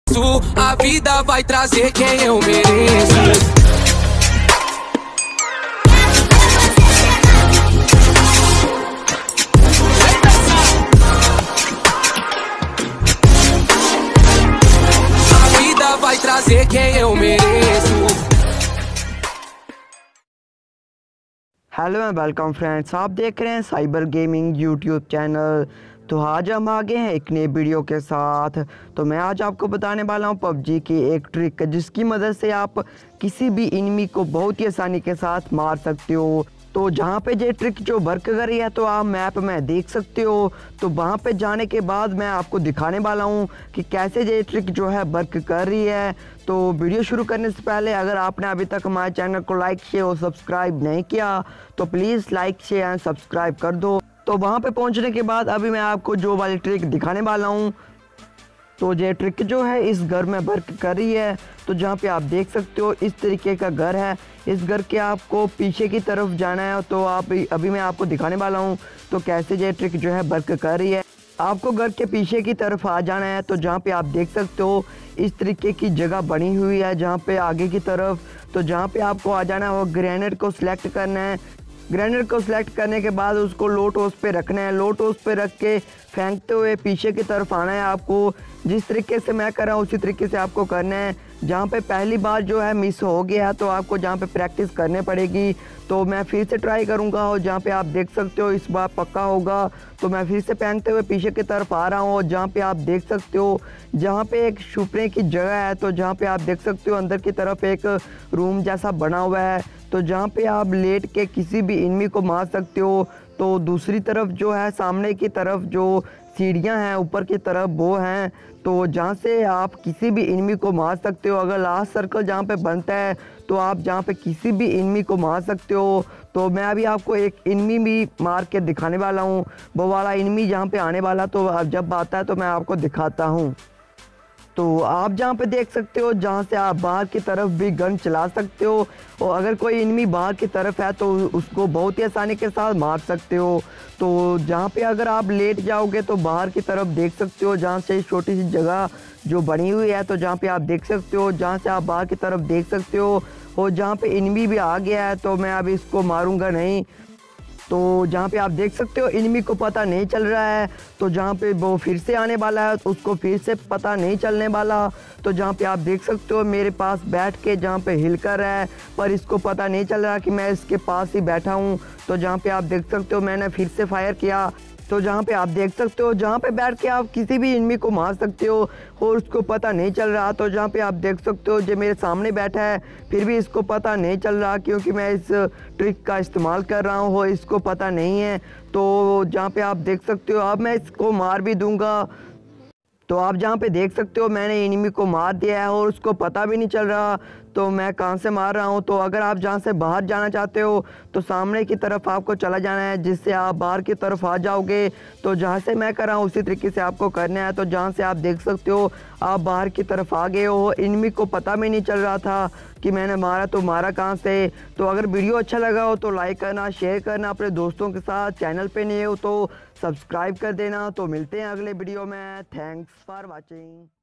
A vida vai trazer quem eu mereço. A vida vai trazer quem eu mereço. Hello and welcome friends, आप देख रहे हैं cyber gaming YouTube channel. तो आज हम आगे हैं एक नए वीडियो के साथ। तो मैं आज आपको बताने वाला हूं पबजी की एक ट्रिक जिसकी मदद से आप किसी भी एनिमी को बहुत ही आसानी के साथ मार सकते हो। तो जहां पे ये ट्रिक जो वर्क कर रही है तो आप मैप में देख सकते हो। तो वहां पे जाने के बाद मैं आपको दिखाने वाला हूं कि कैसे ये ट्रिक जो है वर्क कर रही है। तो वीडियो शुरू करने से पहले अगर आपने अभी तक हमारे चैनल को लाइक शेयर और सब्सक्राइब नहीं किया तो please like share and subscribe कर दो। तो वहाँ पे पहुँचने के बाद अभी मैं आपको जो वाली ट्रिक दिखाने वाला हूँ। तो ये ट्रिक जो है इस घर में वर्क कर रही है। तो जहाँ पे आप देख सकते हो इस तरीके का घर है। इस घर के आपको पीछे की तरफ जाना है। तो अभी मैं आपको दिखाने वाला हूँ तो कैसे ये ट्रिक जो है वर्क कर रही है। आपको घर के पीछे की तरफ आ जाना है। तो जहाँ पे आप देख सकते हो इस तरीके की जगह बनी हुई है जहाँ पे आगे की तरफ। तो जहाँ पे आपको आ जाना है वो ग्रेनेड को सिलेक्ट करना है। ग्रेनेड को सिलेक्ट करने के बाद उसको लो टॉस पे रखना है। लो टॉस पे रख के फेंकते हुए पीछे की तरफ आना है। आपको जिस तरीके से मैं कर रहा हूँ उसी तरीके से आपको करना है। जहाँ पे पहली बार जो है मिस हो गया है तो आपको जहाँ पे प्रैक्टिस करनी पड़ेगी। तो मैं फिर से ट्राई करूँगा और जहाँ पे आप देख सकते हो इस बार पक्का होगा। तो मैं फिर से फेंकते हुए पीछे की तरफ आ रहा हूँ और जहाँ पे आप देख सकते हो जहाँ पे एक छुपने की जगह है। तो जहाँ पे आप देख सकते हो अंदर की तरफ एक रूम जैसा बना हुआ है। तो जहाँ पे आप लेट के किसी भी एनिमी को मार सकते हो। तो दूसरी तरफ जो है सामने की तरफ जो सीढ़ियाँ हैं ऊपर की तरफ वो हैं। तो जहाँ से आप किसी भी एनिमी को मार सकते हो। अगर लास्ट सर्कल जहाँ पे बनता है तो आप जहाँ पे किसी भी एनिमी को मार सकते हो। तो मैं अभी आपको एक एनिमी भी मार के दिखाने वाला हूँ। वो वाला एनिमी जहाँ पे आने वाला तो अब जब आता है तो मैं आपको दिखाता हूँ। तो आप जहाँ पे देख सकते हो जहाँ से आप बाहर की तरफ भी गन चला सकते हो। और अगर कोई एनिमी बाहर की तरफ है तो उसको बहुत ही आसानी के साथ मार सकते हो। तो जहाँ पे अगर आप लेट जाओगे तो बाहर की तरफ देख सकते हो जहाँ से छोटी सी जगह जो बनी हुई है। तो जहाँ पे आप देख सकते हो जहाँ से आप बाहर की तरफ देख सकते हो। और जहाँ पे एनिमी भी आ गया है तो मैं अभी इसको मारूंगा नहीं। तो जहाँ पे आप देख सकते हो एनिमी को पता नहीं चल रहा है। तो जहाँ पे वो फिर से आने वाला है तो उसको फिर से पता नहीं चलने वाला। तो जहाँ पे आप देख सकते हो मेरे पास बैठ के जहाँ पे हिल कर रहा है पर इसको पता नहीं चल रहा कि मैं इसके पास ही बैठा हूँ। तो जहाँ पे आप देख सकते हो मैंने फिर से फायर किया। तो जहाँ पे आप देख सकते हो जहाँ पे बैठ के आप किसी भी एनिमी को मार सकते हो और उसको पता नहीं चल रहा। तो जहाँ पे आप देख सकते हो जो मेरे सामने बैठा है फिर भी इसको पता नहीं चल रहा क्योंकि मैं इस ट्रिक का इस्तेमाल कर रहा हूँ और इसको पता नहीं है। तो जहाँ पे आप देख सकते हो अब मैं इसको मार भी दूँगा। तो आप जहाँ पे देख सकते हो मैंने एनिमी को मार दिया है और उसको पता भी नहीं चल रहा तो मैं कहाँ से मार रहा हूँ। तो अगर आप जहाँ से बाहर जाना चाहते हो तो सामने की तरफ आपको चला जाना है जिससे आप बाहर की तरफ आ जाओगे। तो जहाँ से मैं कर रहा हूँ उसी तरीके से आपको करना है। तो जहाँ से आप देख सकते हो आप बाहर की तरफ आ गए हो। एनिमी को पता भी नहीं चल रहा था कि मैंने मारा तो मारा कहाँ से। तो अगर वीडियो अच्छा लगा हो तो लाइक करना, शेयर करना अपने दोस्तों के साथ। चैनल पे नहीं हो तो सब्सक्राइब कर देना। तो मिलते हैं अगले वीडियो में। Thanks for watching.